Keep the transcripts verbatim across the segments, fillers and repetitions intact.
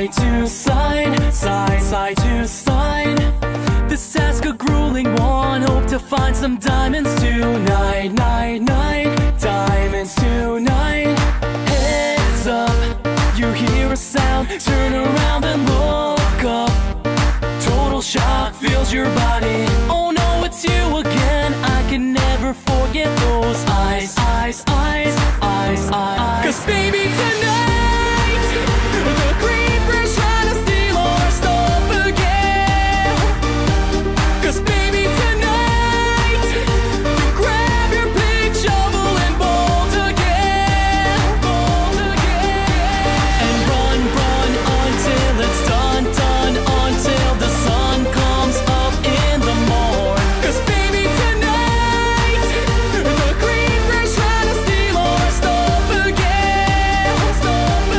Side to side, side, side to side. This task a grueling one. Hope to find some diamonds tonight, night, night. Diamonds tonight. Heads up, you hear a sound. Turn around and look up. Total shock fills your body. Oh no, it's you again. I can never forget those eyes, eyes, eyes, eyes, eyes. Cause baby tonight, the creeper's trying to steal our stuff again. Cause baby tonight, you grab your pick, shovel and bolt again, bolt again. And run, run until it's done, done, until the sun comes up in the morn. Cause baby tonight, the creeper's trying to steal our stuff again, stuff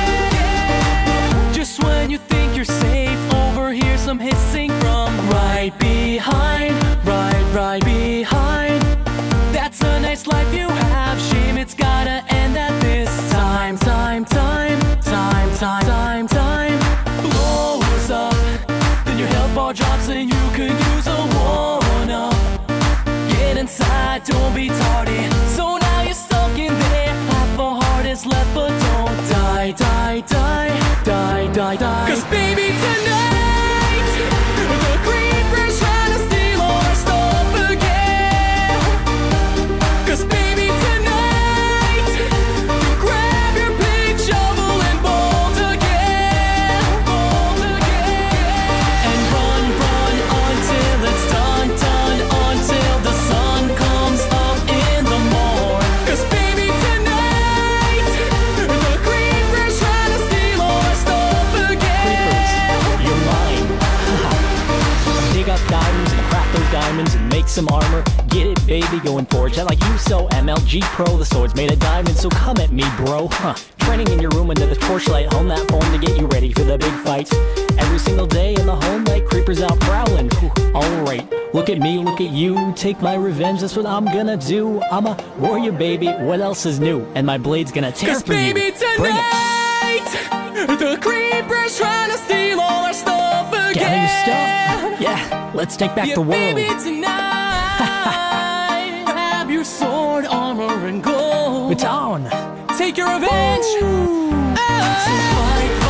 again. Just when you think you're safe, overhear some hissing from right behind, right, right behind. That's a nice life you have, shame it's gotta end at this time, time, time, time, time, time, time. Blows up, then your health bar drops and you could use a one-up. Get inside, don't be tardy. So now you're stuck in there. Half a heart is left, but don't die, die, die, die, die, die. Cause baby tonight, the creeper's trying to steal our stuff again. Cause baby tonight, you grab your pick, shovel and bolt again, bolt again. And run, run until it's done, done, until the sun comes up in the morn. Cause baby tonight, the creeper's trying to steal our stuff again. You're mine. Dig up diamonds and craft those diamonds and make some armor. Get it, baby, go and forge that like you so. M L G Pro, the sword's made of diamonds, so come at me, bro. Huh. Training in your room under the torchlight, hone that form to get you ready for the big fight. Every single day in the home light, creepers out prowling. Alright, look at me, look at you. Take my revenge, that's what I'm gonna do. I'm a warrior, baby, what else is new? And my blade's gonna tear Cause through you. baby Bring it. tonight, the creeper's trying to steal all our stuff again. Gather your stuff. Yeah, let's take back Yeah, the world. baby tonight, grab your sword, armor and gold. It's on. Take your revenge. Oh. So fight